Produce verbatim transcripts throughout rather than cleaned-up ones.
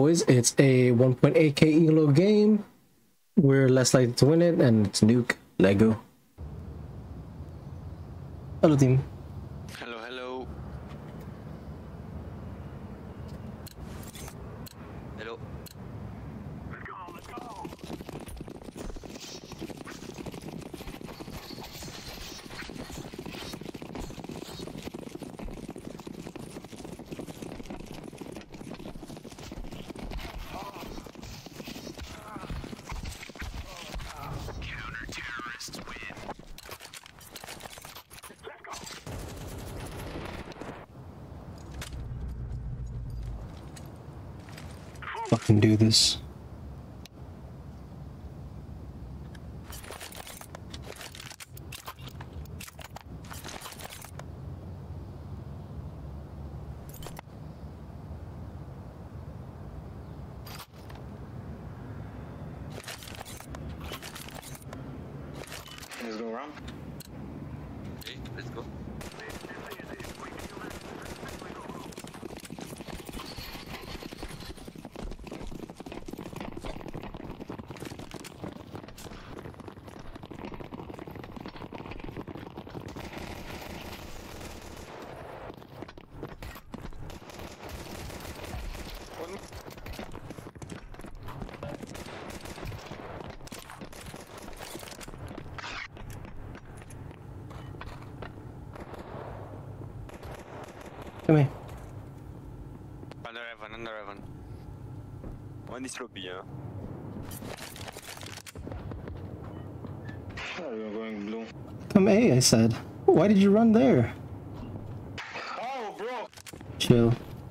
boys. It's a one point eight K elo game. We're less likely to win it, and it's Nuke Lego. Hello, team. Hello, hello. Hello. Let's go, let's go. Counter-terrorists win. Let's go. Fucking do this. Let's go around. Okay, let's go. Come here. Under Evan, under Evan. One is lobby, huh? Oh, you're going blue. Come A, I said. Why did you run there? Oh, bro! Chill.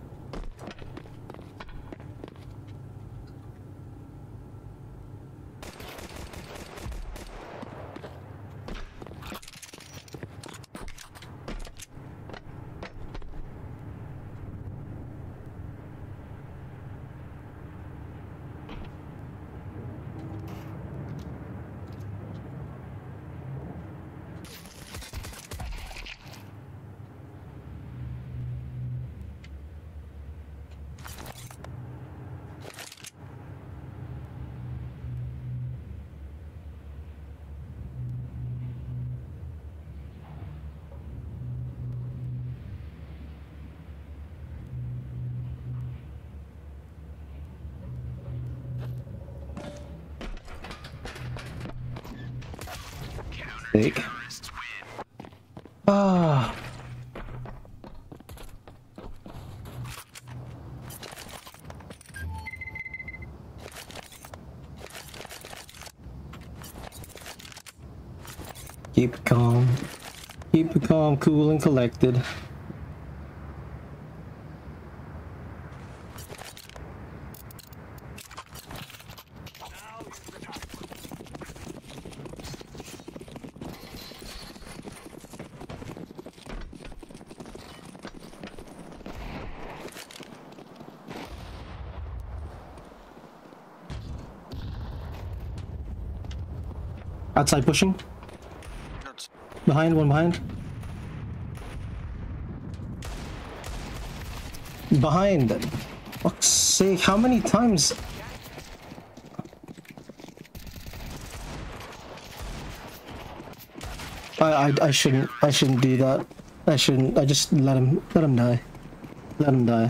Take. Ah. Keep it calm. Keep it calm, cool, and collected. Outside pushing. Not. Behind, one behind. Behind. Fuck's sake, how many times? I, I I shouldn't I shouldn't do that. I shouldn't. I just let him let him die. Let him die.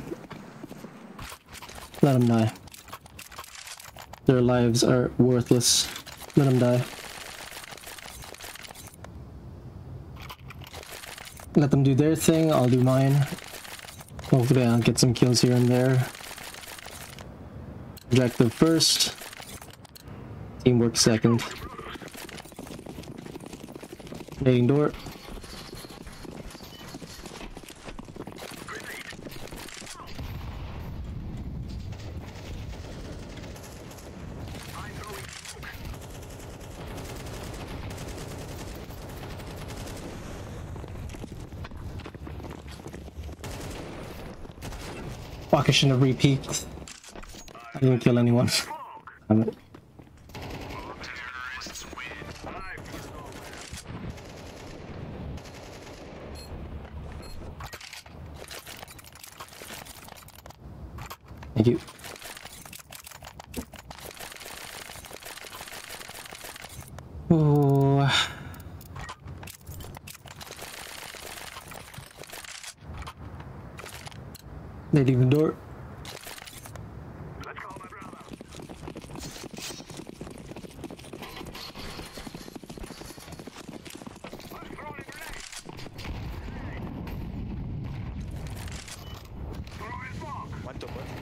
Let him die. Their lives are worthless. Let him die. Let them do their thing, I'll do mine. Hopefully I'll get some kills here and there. Objective first. Teamwork second. Main door. Fuck, I shouldn't have re-peeked. I didn't kill anyone. Damn it. Thank you. Oh. They leave the door. Let's go, my brother. Let's throw in a grenade. Throw in smoke. One top, one.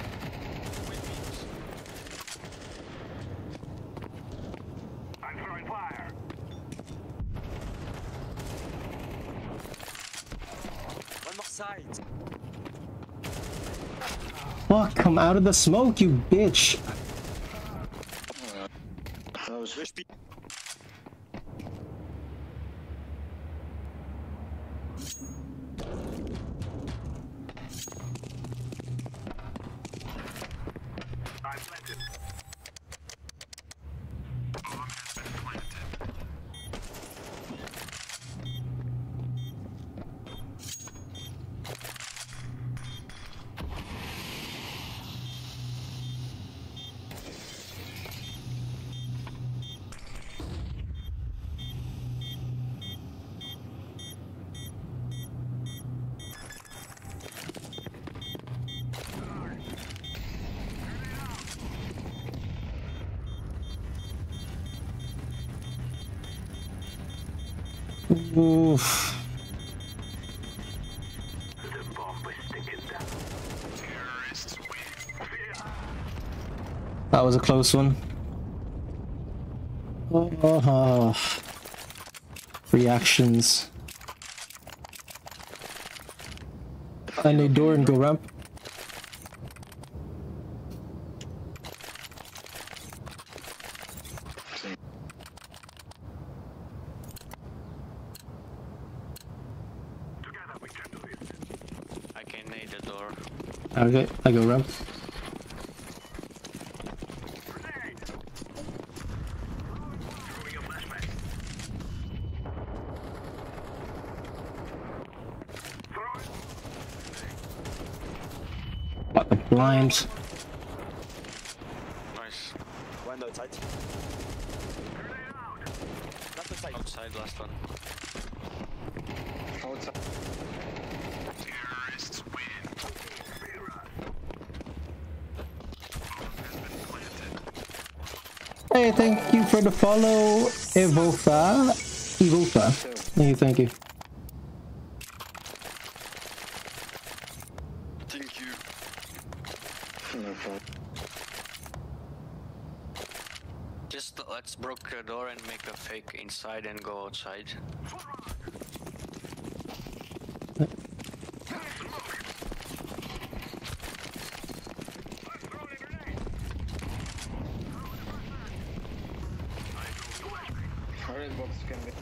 I'm throwing fire. One more side. Fuck, come out of the smoke, you bitch. H P. I'm planted. Oof. The bomb is sticking down. Terrorists win. That was a close one. Oh, reactions. I need door and go ramp. Together we can do this. I can nade the door. Okay, I go ramp. Grenade. Throwing a flashbang. Throw it. What the blind? Nice. One outside. Grenade out. Not outside. Outside, last one. Outside. Terrorists win. Speed run. Bomb has been planted. Hey, thank you for the follow, Evofa. Evofa. Thank you, thank you. Thank you. Just let's broke the door and make a fake inside and go outside. Red box can be.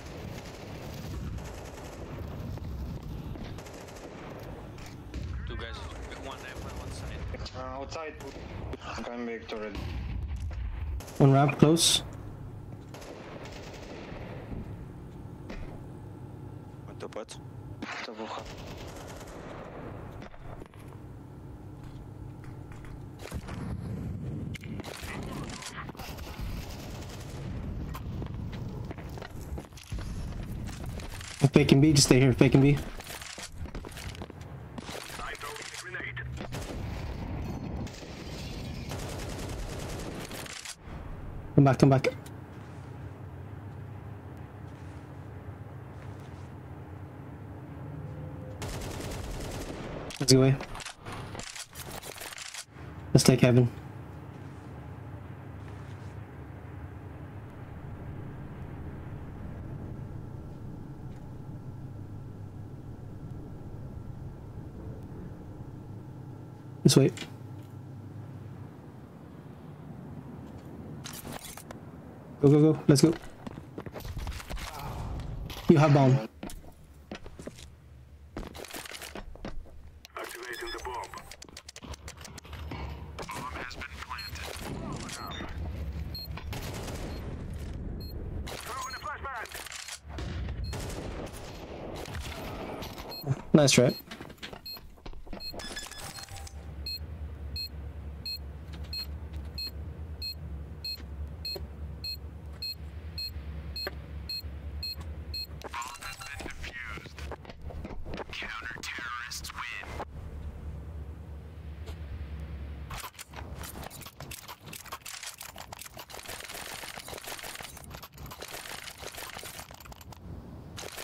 Two guys, one left and one side. Uh, outside. Come back to red. One ramp close. One top what? Top ucha. Fake and B, just stay here. Fake and B. I throw a grenade. Come back, come back. Let's go away. Let's take heaven. Let's wait. Go, go, go. Let's go. You have bomb. Activating the bomb. Bomb has been planted. Throw in a flashbang. Nice try.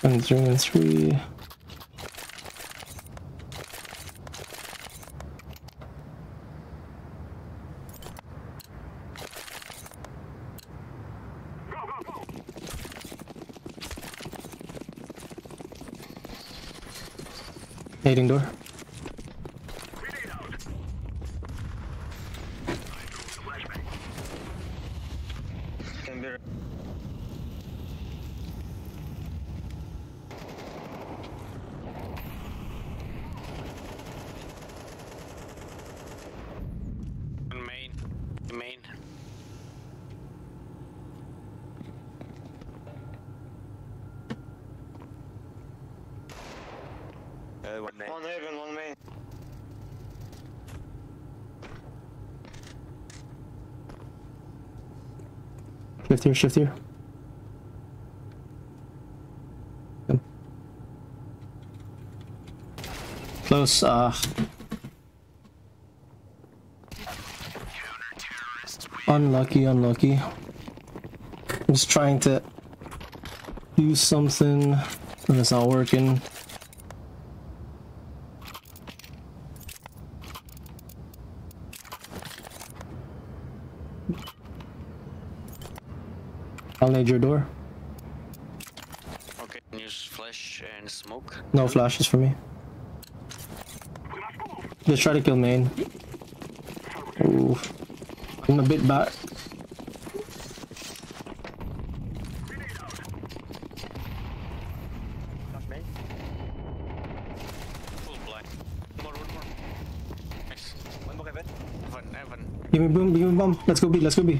And three and three. Nading door. Can be. One main. Main. Uh, one main. One heaven, one main. Shift here, shift here. Yep. Close, ah. Unlucky, unlucky. I'm just trying to do something and it's not working. I'll need your door. Okay, use flash and smoke. No flashes for me. Just try to kill main. Ooh. I'm a bit back. Flash main. Full blind. One more, one more. Nice. One more heaven. Evan, Evan. Give me boom, give me bomb. Let's go B, let's go B.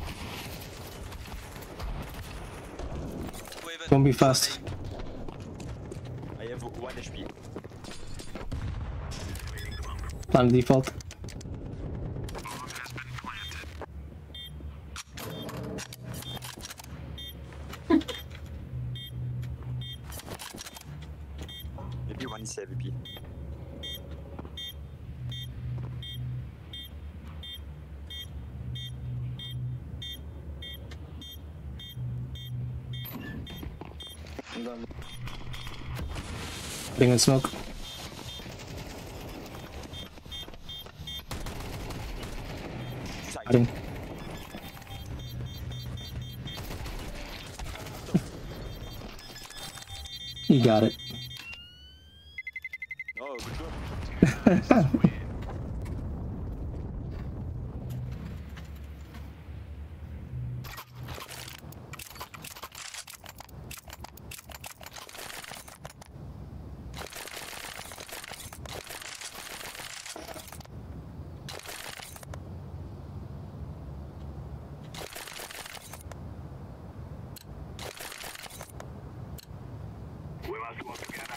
Two heaven. Don't be fast. I have one H P. Plan default. Maybe one is A V P. Done. Bring in smoke. Side. Adding. You got it. Oh, good job. We must work together.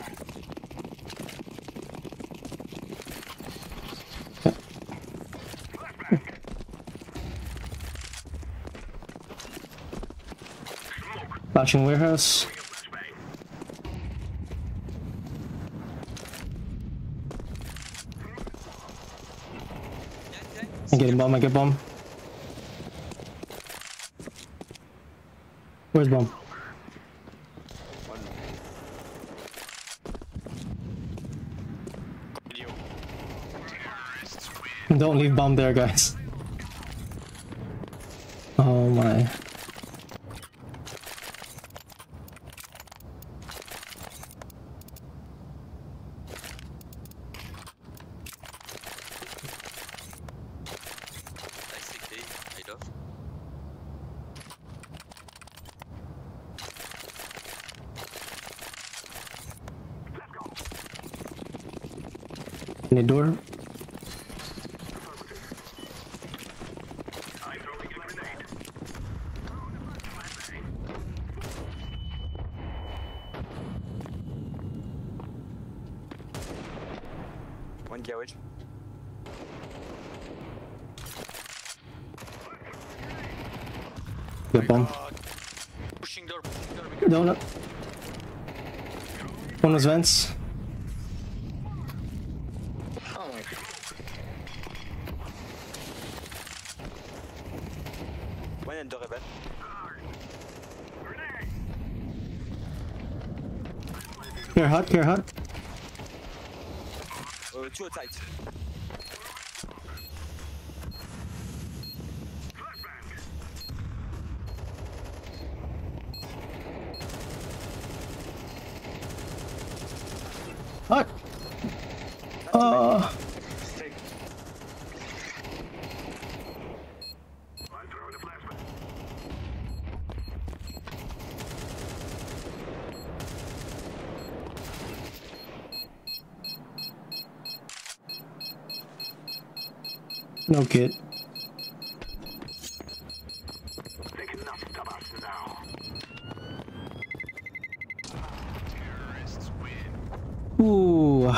Flashing warehouse. I'm getting bomb, I get bomb. Where's bomb? One. Video. Don't leave bomb there, guys. Oh my. Any door? One garage. Get bomb. God. Pushing door, pushing door. Donut. One was vents. Oh my god. One and door heaven. Care hot, care hot. Uh, two outside. Hot. Uh, Stick. I'm throwing a flashbang. no kid. Take enough of us now. Terrorists win. Ooh.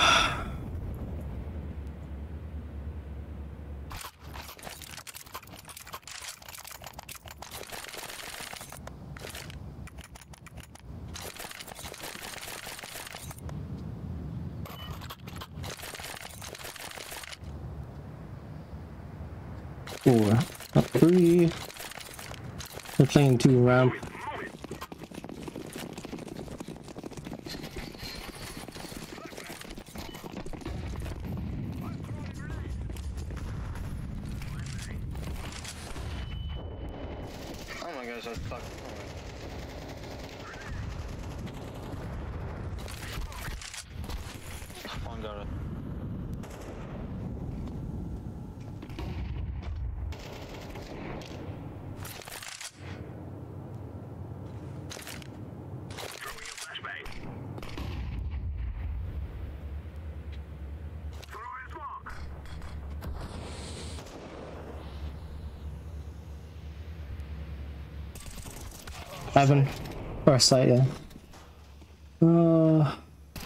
Four, up three. They're playing two ramp. Oh my gosh, I was fucked. Oh my god. Throwing a flashbang. Throwing a smoke. Ivan. Or sight, yeah. Uh,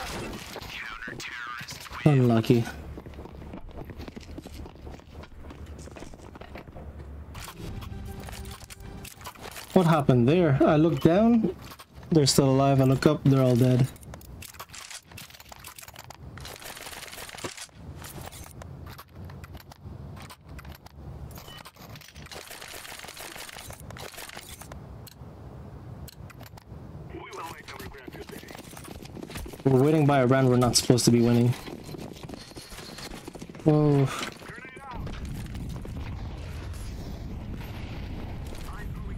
unlucky. What happened there? I look down, they're still alive. I look up, they're all dead. We will make them regret this day. We're waiting by a round we're not supposed to be winning. Whoa. Grenade out. I'm throwing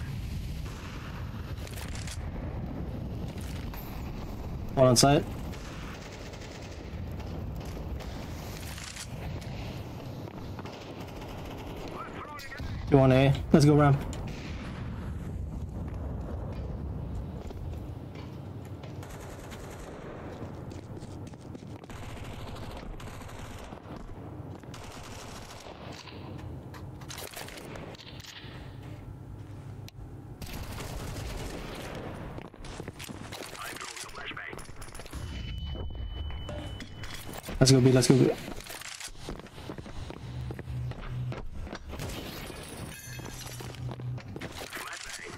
One on site. You want A? Let's go ramp. I'm throwing a flashbang. Let's go B, let's go B. Flashbang.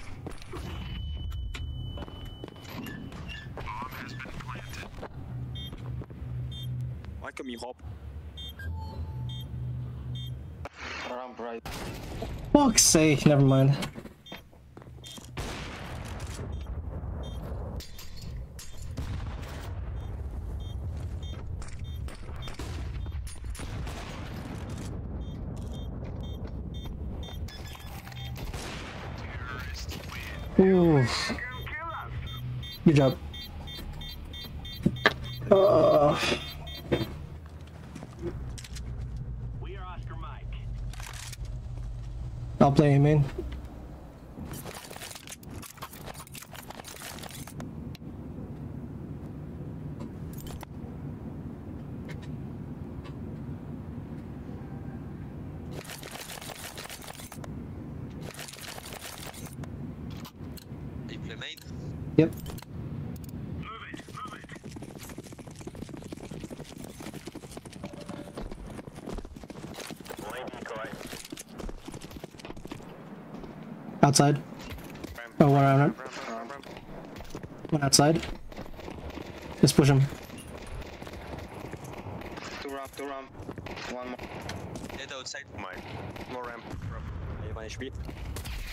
Bomb has been planted. Why come you hop? Ramp right. Fuck's sake, never mind. Terrorists win. Ooh, You can kill us. good job. Uh, We are Oscar Mike. I'll play him in. You play main? Yep. Move it, move it. Laying decoy. Outside. Oh, one around. Ramp, ramp, ramp, ramp. One outside. Just push him. Two ramp, two ramp. One more. Dead outside. Mine. More ramp. ramp. I have one H P.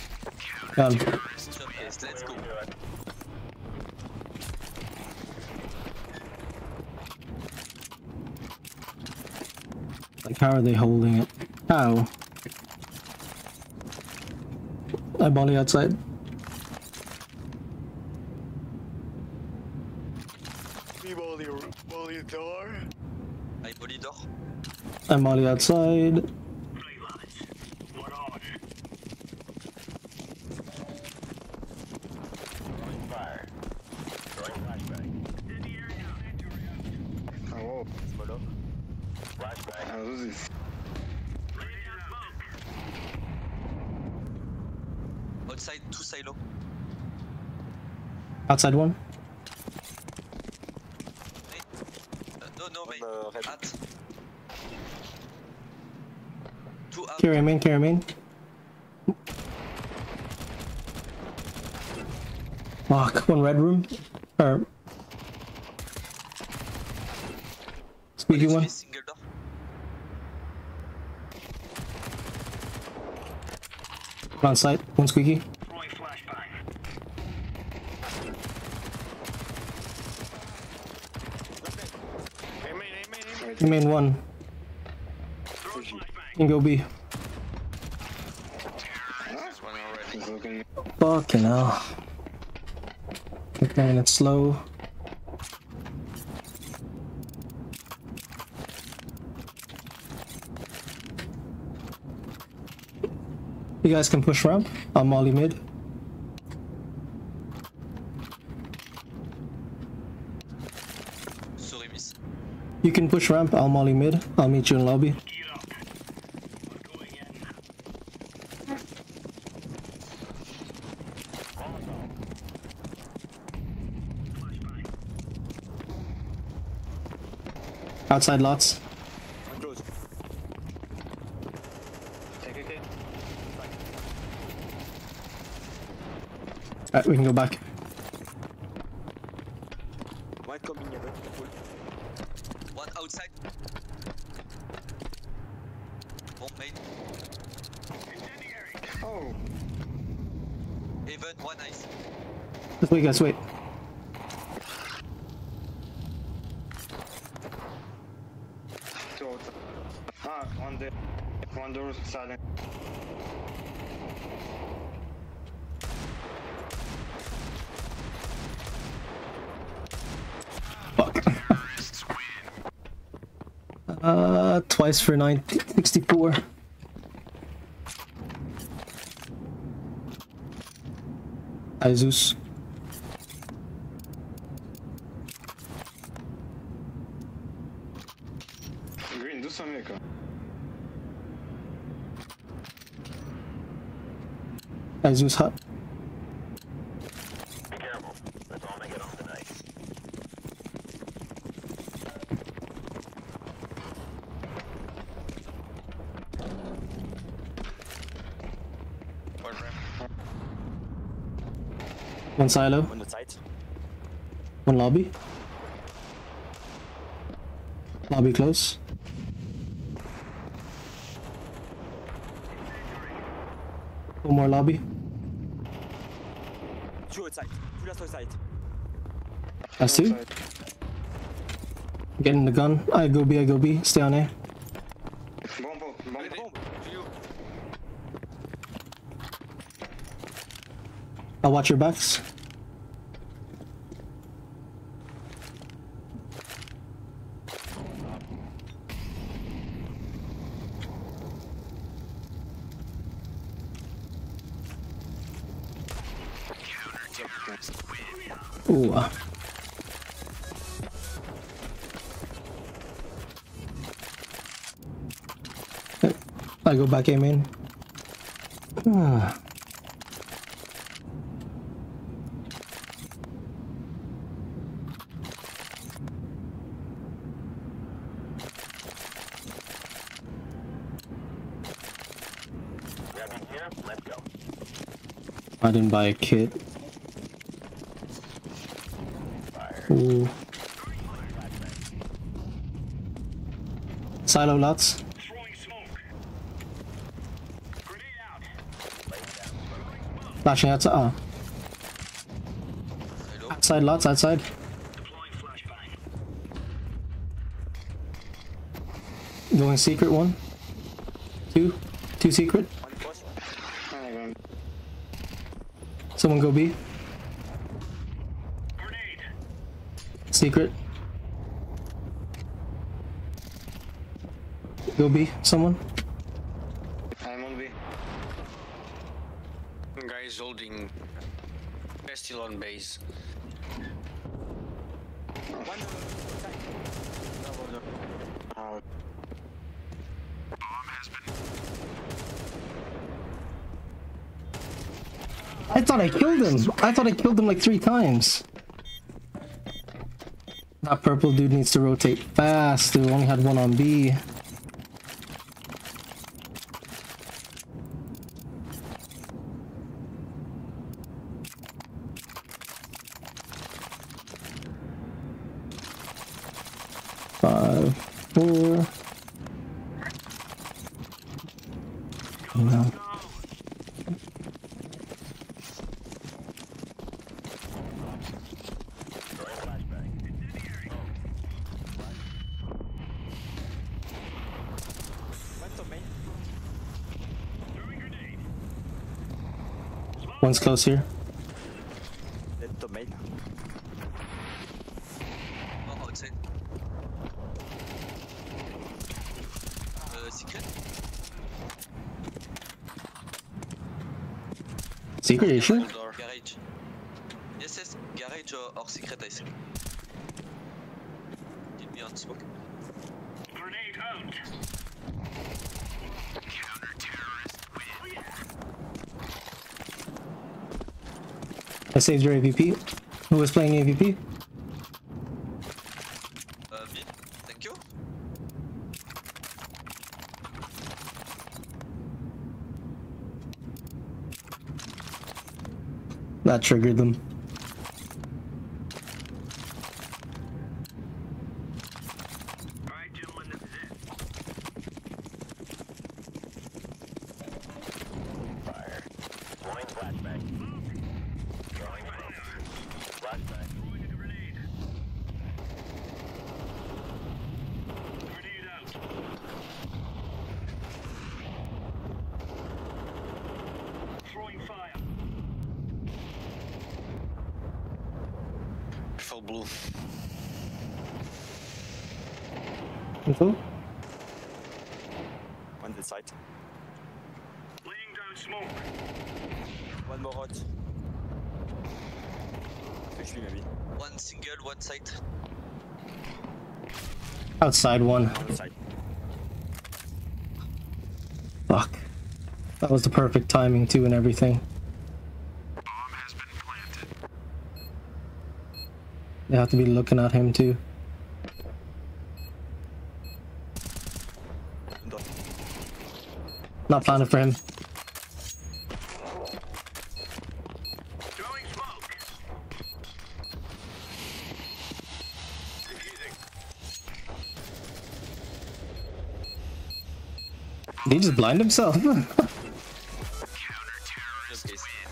Done. Stop this, let's go. Like, how are they holding it? How? I molly outside. We molly, molly door. I molly door. I molly outside. One on. Throwing fire. Throwing flashbang. Ah, wow. Smoke. Flashbang. Ah, who's this? Outside, two silo. Outside one. Main. Uh, no, no, main. On the red. At. Two up. Carry main, carry main. Fuck, one red room. Or. Squeaky one. Single door. On site, one squeaky. Throwing flashbang. Hey, main, hey, main, hey, main. Main one. Throwing flashbang. Can go B. There's one already. He's looking. Fucking hell. Okay, it's slow. You guys can push ramp. I'll molly mid. Sorry, miss. You can push ramp. I'll molly mid. I'll meet you in lobby. Get up. We're going in. Flashbang. Outside lots. I'm close. Take, take, take. Alright, we can go back. White coming here, bro. Full. One outside. Bomb main. Incendiary. Oh. Even one ice. Let's wait, guys, wait. Two outside. Ah, one there. One door silent. Fuck. uh, twice for nine sixty-four. Hi, Zeus. Green, do some echo. Hi, Zeus hut. Be careful. Let's all make it home tonight. One ramp. One silo. On the side. One lobby. Lobby close. One more lobby. Two outside. Two last outside. That's two. Outside. Getting the gun. I go B, I go B. Stay on A. Bomb, bomb, bomb, Ready? bomb. View. I'll watch your backs. Ooh. uh. Okay, I go back A main. Ah. Grabbing here. Let's go. I didn't buy a kit. Fire. Ooh. Silo lots. Throwing smoke. Grenade out. Laying down smoke. Flashing outside. Ah. Hello. Outside lots, outside. Deploying flashbang. Going secret one. Two. Two secret. One push. I'm going. Someone go B. Grenade. Secret. Go B. Someone. I'm on B. Guys holding Pestil on base. One outside. No, no, no. Out. Bomb has been. I thought I killed him. I thought I killed him like three times. That purple dude needs to rotate fast. We only had one on B. Five, four. No. One to main. Throwing grenade. One's close here. Then to main. Oh, outside. Uh, secret? Secret, are you sure? Door. Garage. Yes, yes. Garage or, or secret, I think. Did me on smoke. Grenade out. Counter-terrorist win. I saved your A V P. Who was playing A V P? Uh, me. Thank you. That triggered them. All right, gentlemen, this is it. Fire. Throwing flashbang. Throwing fire. Flashbang. Throwing a grenade. Grenade out. Throwing fire. Full blue. Info? One this side. Laying down smoke. One more hot. Push me maybe. One single, one side. Outside one. On the side. Fuck. That was the perfect timing too and everything. Bomb has been planted. They have to be looking at him too. Door. Not planning for him. Throwing smoke. Defusing. Did he just blind himself? Counter-terrorist Okay. win.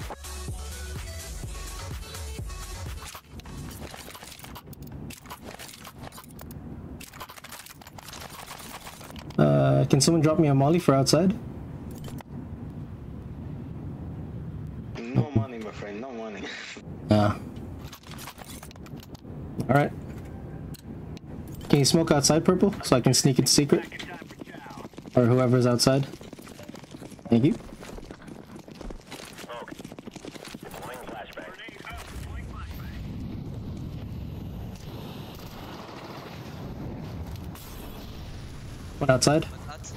uh, can someone drop me a molly for outside? No money, my friend. No money. Ah. Alright. Can you smoke outside, Purple? So I can sneak into secret? Second time for chow. Or whoever's outside. Thank you. Smoke. Deploying flashbang. Grenade out. Throwing flashbang. One outside. One hat.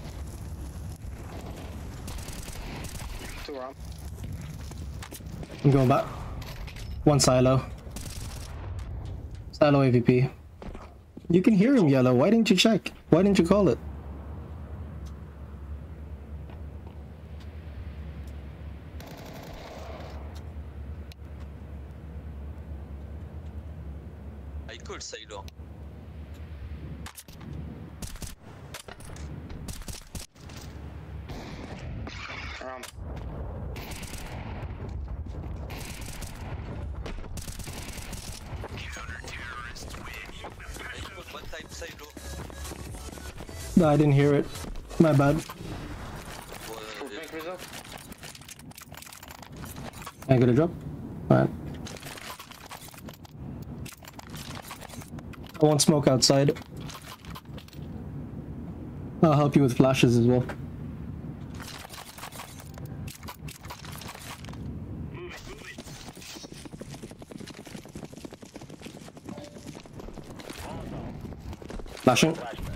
Two ramp. I'm going back. One silo. Silo A V P. You can hear him, Yellow. Why didn't you check? Why didn't you call it? I call Sailor. Ramp. Counter-terrorist win. I call one time Sailor. No, I didn't hear it. My bad. Full pink result. Can I get a drop? Alright. I want smoke outside. I'll help you with flashes as well. Flashing.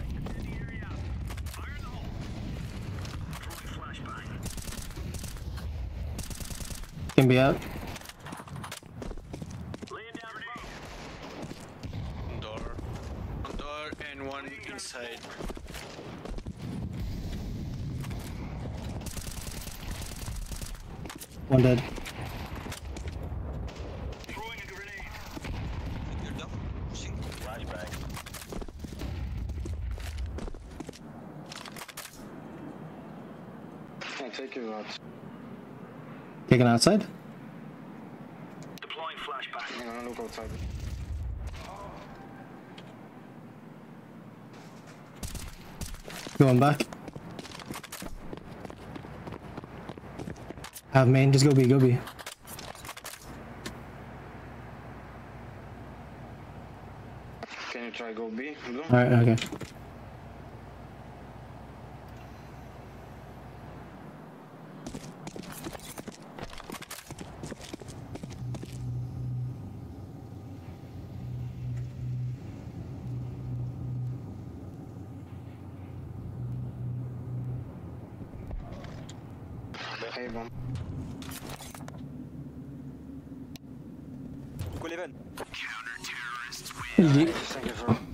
Can be out. Door. One door and one inside. One dead. Throwing a grenade. You're down. Pushing. Flashbang. I'll take you out. Taken outside. Deploying flashbang. I'm gonna look outside. Going back. Have main, just go B, go B. Can you try go B? Blue? Alright, okay. Hey, bomb. Go level. Counter terrorists win. Easy. Thank you for.